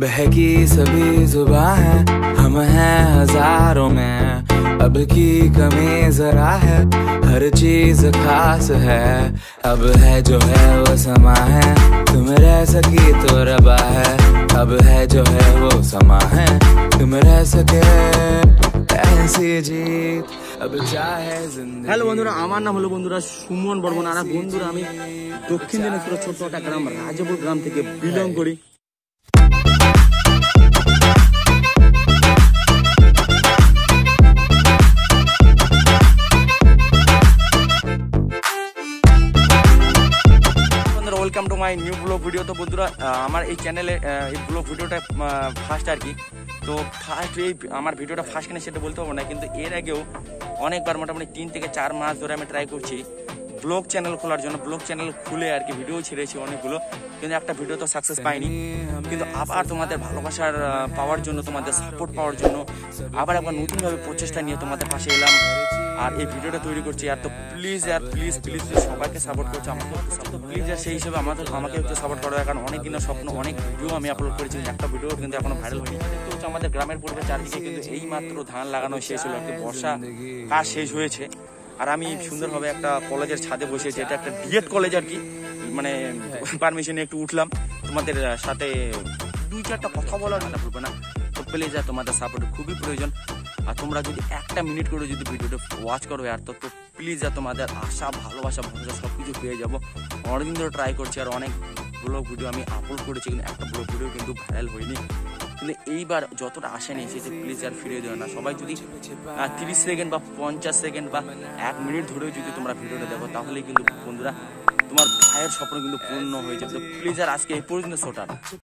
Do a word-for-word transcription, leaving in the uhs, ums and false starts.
बहकी सभी जुबां है, हम हैं हजारों में। अब की कमी जरा है, हर चीज खास है। अब है जो है वो समा है, तुम रह सकी तो रबा है। अब है जो है वो समा है, तुम रह सके ऐसी जीत अब चाहे जिंदगी। হ্যালো বন্ধুরা, আমার নাম হলো বন্ধুরা সুমন বর্মন। আর বন্ধুরা আমি দক্ষিণ দিনাজপুরের ছোট্ট একটা গ্রাম রাজাপুর গ্রাম থেকে বিলং করি। Welcome to my new blog video. তো বন্ধুরা আমার এই চ্যানেলে এই ব্লগ ভিডিওটা ফার্স্ট আর কি। তো ফার্স্ট এই আমার ভিডিওটা ফার্স্ট কিনা সেটা বলতে পারবো না, কিন্তু এর আগেও অনেকবার মোটামুটি তিন থেকে চার মাস ধরে আমি ট্রাই করছি ব্লগ চ্যানেল খোলার জন্য। ব্লগ চ্যানেল খুলে আর কি ভিডিও ছেড়েছি অনেকগুলো, কিন্তু একটা ভিডিও তো সাকসেস পাইনি। কিন্তু আবার তোমাদের ভালোবাসার পাওয়ার জন্য, তোমাদের সাপোর্ট পাওয়ার জন্য আবার একবার নতুনভাবে প্রচেষ্টা নিয়ে তোমাদের পাশে এলাম আর এই ভিডিওটা তৈরি করছি। আর তো প্লিজ আর প্লিজ প্লিজ সবাইকে সাপোর্ট করছো, আমাকে একটু সাপোর্ট প্লিজ। আর সেই হিসেবে আমাদের আমাকে একটু সাপোর্ট করো, কারণ অনেক দিনের স্বপ্ন, অনেক ভিডিও আমি আপলোড করেছি, একটা ভিডিও কিন্তু এখনো ভাইরাল হয়নি। তো হচ্ছে আমাদের গ্রামের পরিবেশ চারদিকে কিন্তু এই মাত্র ধান লাগানো শেষ হলো আর কি, বর্ষা কাজ শেষ হয়েছে। আর আমি সুন্দরভাবে একটা কলেজের ছাদে বসেছি, এটা একটা ডিএড কলেজ আর কি, মানে পারমিশনে একটু উঠলাম তোমাদের সাথে দুই চারটা কথা বলার না বলবো না। তো প্লিজ আর তোমাদের সাপোর্ট খুবই প্রয়োজন। আর তোমরা যদি একটা মিনিট করে যদি ভিডিওটা ওয়াচ করো আর তো প্লিজ আর তোমাদের আশা ভালোবাসা ভরসা সব কিছু পেয়ে যাবো। অনেকদিন ধরে ট্রাই করছি আর অনেক ব্লগ ভিডিও আমি আপলোড করেছি, কিন্তু একটা ব্লগ ভিডিও কিন্তু ভাইরাল হয়নি। কিন্তু এইবার যতটা আশা নিয়েছি যে প্লিজ আর ফিরে দেবে না। সবাই যদি তিরিশ সেকেন্ড বা পঞ্চাশ সেকেন্ড বা এক মিনিট ধরেও যদি তোমরা ভিডিওটা দেখো, তাহলে কিন্তু বন্ধুরা তোমার ভাইয়ের স্বপ্ন কিন্তু পূর্ণ হয়ে যাবে। তো প্লিজ আর আজকে এই পর্যন্ত শোটা।